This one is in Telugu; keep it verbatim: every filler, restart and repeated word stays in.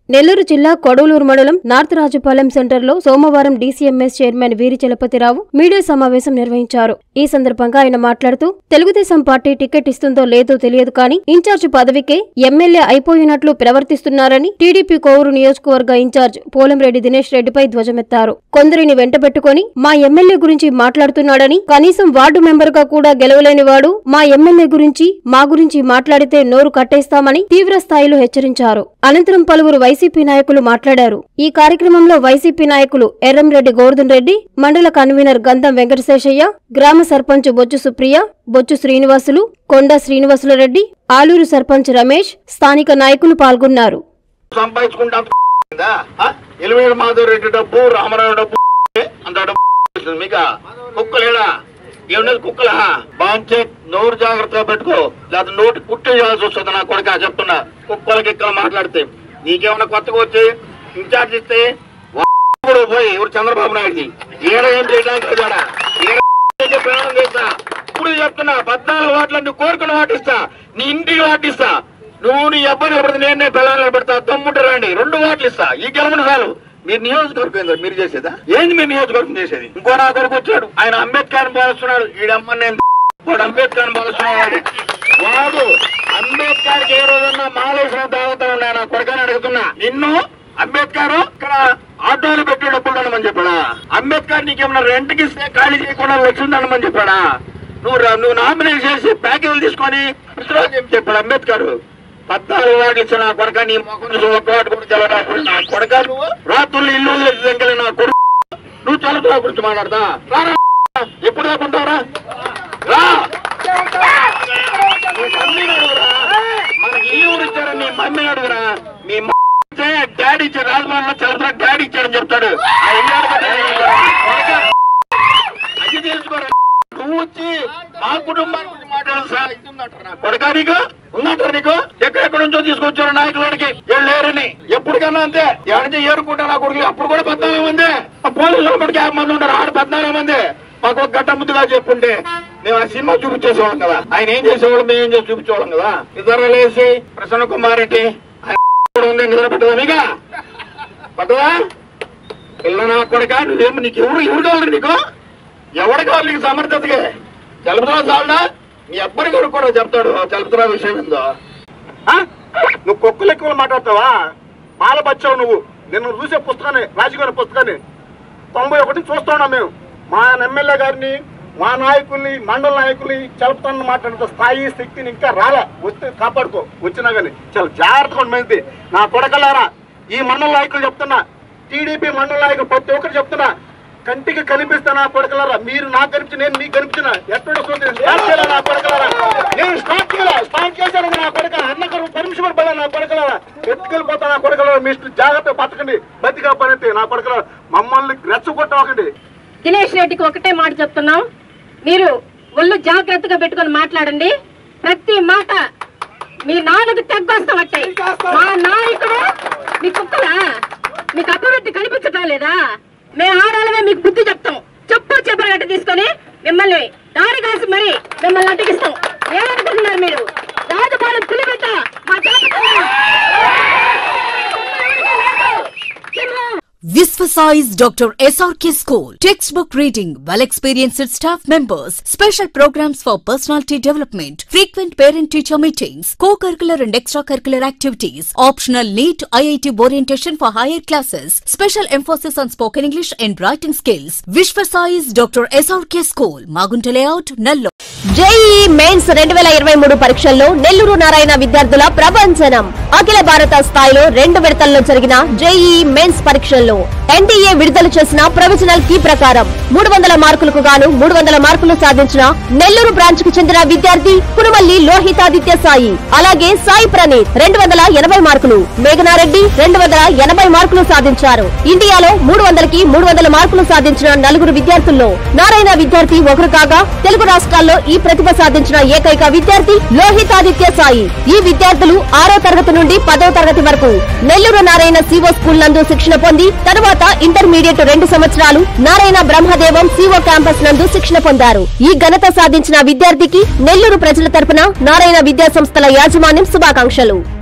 నెల్లూరు జిల్లా కొడవలూరు మండలం నార్త్ రాజపాలెం సెంటర్లో సోమవారం డీసీఎంఎస్ చైర్మన్ వీరి చలపతిరావు మీడియా సమావేశం నిర్వహించారు. ఈ సందర్భంగా ఆయన మాట్లాడుతూ తెలుగుదేశం పార్టీ టికెట్ ఇస్తుందో లేదో తెలియదు కానీ ఇన్ఛార్జ్ పదవికే ఎమ్మెల్యే అయిపోయినట్లు ప్రవర్తిస్తున్నారని టీడీపీ కోవూరు నియోజకవర్గ ఇన్ఛార్జ్ పోలంరెడ్డి దినేష్ రెడ్డిపై ధ్వజమెత్తారు. కొందరిని వెంటబెట్టుకుని మా ఎమ్మెల్యే గురించి మాట్లాడుతున్నాడని, కనీసం వార్డు మెంబర్ గా కూడా గెలవలేని వాడు మా ఎమ్మెల్యే గురించి మా గురించి మాట్లాడితే నోరు కట్టేస్తామని తీవ్ర స్థాయిలో హెచ్చరించారు. అనంతరం పలువురు వైసీపీ నాయకులు మాట్లాడారు. ఈ కార్యక్రమంలో వైసీపీ నాయకులు ఎర్రంరెడ్డి గోవర్ధన్ రెడ్డి, మండల కన్వీనర్ గంధం వెంకటశేషయ్య, గ్రామ సర్పంచ్ బొచ్చు సుప్రియ, బొచ్చు శ్రీనివాసులు, కొండ శ్రీనివాసుల రెడ్డి, ఆలూరు సర్పంచ్ రమేష్, స్థానిక నాయకులు పాల్గొన్నారు. కుక్కల బాంచే నోరు జాగ్రత్తగా పెట్టుకో, లేదా నోటి కుట్టి చేయాల్సి వస్తుంది. నా కొడుక చెప్తున్నా, కుక్కలకి ఇక్కడ మాట్లాడితే నీకేమన్నా కొత్తగా వచ్చి ఇన్ఛార్జ్ ఇస్తే పోయి ఎవరు చంద్రబాబు నాయుడుది ఏడ ఏం చేయడానికి ప్రయాణం చేస్తా. ఇప్పుడు చెప్తున్నా, పద్నాలుగు వాటిలో నువ్వు కోరుకున్న వాటిస్తా, నీ ఇంటికి వాటిస్తా. నువ్వు నీ అబ్బాయి నిలబడితే నేనే పిల్లలు పెడతా, తమ్ముంటే రండి, రెండు వాటిలు ఇస్తా. ఈ గెలవని చాలు. మీరు నియోజకవర్గం ఏందో మీరు చేసేదా? ఏంది మీరు నియోజకవర్గం చేసేది? ఇంకో నా కొడుకు వచ్చాడు, ఆయన అంబేద్కర్ పాలిస్తున్నాడు. ఈడమ్మ నేను వాడు అంబేద్కర్ పాలిస్తున్నాడు. వాడు అంబేద్కర్ ఏ రోజన్నా మాలేసిన తాగుతా ఉన్నా నా కొడుకని అడుగుతున్నా. నిన్ను అంబేద్కర్ ఇక్కడ ఆటోలు పెట్టి డబ్బులు అనమని చెప్పాడా? అంబేద్కర్ నీకేమన్నా రెంట్కి ఇస్తే ఖాళీ చేయకుండా వచ్చిందనమని చెప్పాడా? నువ్వు నువ్వు నామినేట్ చేసి ప్యాకేజీలు తీసుకొని ఏం చెప్పాడు అంబేద్కర్? పద్నాలుగు వాటిలు ఇచ్చిన నా కొడక, నీ మొక్కను ఒక్కవాటి కూడా చల్లడానికి నా కొడక. నువ్వు రాత్రులు ఇల్లు దగ్గర నా కొడుకు నువ్వు చల్లతా గురించి మాట్లాడతా. రారా, ఎప్పుడు దాకుంటావురా? రా, మనకి ఇల్లు ఊరు ఇచ్చారని నీ మమ్మీని అడుగురా. మీ డాడీ ఇచ్చాడు, రాజభవన్ లో చల్లతా డాడీ ఇచ్చాడని చెప్తాడు. అది తెలుసుకోరా. నువ్వు వచ్చి మా కుటుంబాన్ని గురించి మాట్లాడాలి సార్, ఇది ఉందంటారు నా కొడక. నీకు ఉందంటారు? నీకు ఎక్కడెక్కడ నుంచో తీసుకొచ్చారు నాయకులకి, వీళ్ళు లేరని. ఎప్పటికన్నా అంతే, ఎవరి ఏరుకుంటా నా కొడుకు. అప్పుడు కూడా పద్నాలుగు మంది పోలీసులు ఇప్పటికి యాభై మంది ఉంటారు, ఆడు పద్నాలుగు మంది. మాకు ఒక గట్ట ముద్దుగా చెప్పుంటే మేము ఆ సినిమా చూపించేసేవాళ్ళం కదా. ఆయన ఏం చేసేవాళ్ళం, మేము ఏం చేసి చూపించేవాళ్ళం కదా. ఇద్దరు లేసి ప్రసన్న కుమార్ రెడ్డి ఆయన ఉంది, నిద్ర పెట్టదా మీగా పట్టదా? పిల్ల నా కొడుక, నువ్వేమో నీకు ఎవరు ఎవరు కావాలి? నీకు ఎవరు కావాలి? నీకు సమర్థతగా చలుపుతున్నా చాలదా? నీ అబ్బాయి కొడుకు కూడా చెప్తాడు చలుపుతున్నా విషయం ఏందో. నువ్వు కుక్కలు ఎక్కువ మాట్లాడతావా? బాల బచ్చావు నువ్వు. నిన్ను చూసే పుస్తకాన్ని, రాజకీయ పుస్తకాన్ని తొంభై ఒకటి చూస్తా ఉన్నాం మేము. మా ఎమ్మెల్యే గారిని, మా నాయకుల్ని, మండల నాయకుల్ని చలుపుతానని మాట్లాడినంత స్థాయి శక్తిని ఇంకా రాలే. వస్తే కాపాడుకో, వచ్చినా కానీ చాలా జాగ్రత్తగా ఉండమైంది. నా కొడకలారా, ఈ మండల నాయకులు చెప్తున్నా, టీడీపీ మండల నాయకులు ప్రతి ఒక్కరు చెప్తున్నా, కంటికి కనిపిస్తా నా కొడకలారా. మీరు నాకు కనిపించి నేను మీకు కనిపించిన ఎక్కడ నా కొడకలారా. నేను స్టార్ట్ చేయాలా స్టార్ట్ చేశాను నా కొడక. అన్నగారు పర్మిషన్ పడా నా కొడకలారా. ఎత్తుకెళ్ళిపోతా నా కొడకలారా. మీ జాగ్రత్తగా బతకండి, బతిగా పని నా కొడకలారా. మమ్మల్ని రెచ్చగొట్టవకండి. దినేష్ రెడ్డికి ఒకటే మాట చెప్తున్నాం, మీరు ఒళ్ళు జాగ్రత్తగా పెట్టుకొని మాట్లాడండి. ప్రతి మాట మీ నాన్నకు తగ్గొస్తామట్టే. మా నాయకుడు మీ కుక్కలా? మీకు అభివృద్ధి కనిపించడం లేదా? మేము ఆడాలమే మీకు బుద్ధి చెప్తాం. చెప్పు చెప్పగట్ట తీసుకొని మిమ్మల్ని దారి కాసి మరి మిమ్మల్ని అడ్డగిస్తాం. ఏమనుకుంటున్నారు మీరు? రాజపాలెం పులిబెట్ట మా Visvasize Doctor S R K School. Textbook reading, well-experienced staff members, special programs for personality development, frequent parent-teacher meetings, co-curricular and extracurricular activities, optional NEET I I T orientation for higher classes, special emphasis on spoken English and writing skills. Visvasize Doctor S R K School, Magunta Layout, Nellore. JEE mains రెండు వేల ఇరవై మూడు పరీక్షల్లో నెల్లూరు నారాయణ విద్యార్థుల ప్రభంజనం. అఖిల భారత స్థాయిలో రెండు విడతల్లో జరిగిన జేఈఈ మెయిన్స్ పరీక్షల్లో ఎన్టీఏ విడుదల చేసిన ప్రొవిజనల్ కీ ప్రకారం మూడు వందల మార్కులకు గాను మూడు వందల మార్కులు సాధించిన నెల్లూరు బ్రాంచ్ కు చెందిన విద్యార్థి కురుమల్లి లోహితాదిత్య సాయి, అలాగే సాయి ప్రణీత్ రెండు వందల ఎనభై మార్కులు, మేఘనారెడ్డి రెండు వందల ఎనభై మార్కులు సాధించారు. ఇండియాలో మూడు వందలకి మూడు వందల మార్కులు సాధించిన నలుగురు విద్యార్థుల్లో నారాయణ విద్యార్థి ఒకరు కాగా, తెలుగు రాష్ట్రాల్లో ఈ ప్రతిభ సాధించిన ఏకైక విద్యార్థి లోహితాదిత్య సాయి. ఈ విద్యార్థులు ఆరో తరగతి నుండి పదో తరగతి వరకు నెల్లూరు నారాయణ సివో స్కూల్ నందు శిక్షణ పొంది తర్వాత ఇంటర్మీడియట్ రెండు సంవత్సరాలు నారాయణ బ్రహ్మదేవం సివో క్యాంపస్ నందు శిక్షణ పొందారు. ఈ ఘనత సాధించిన విద్యార్థికి నెల్లూరు ప్రజల తరపున నారాయణ విద్యా సంస్థల యాజమాన్యం శుభాకాంక్షలు.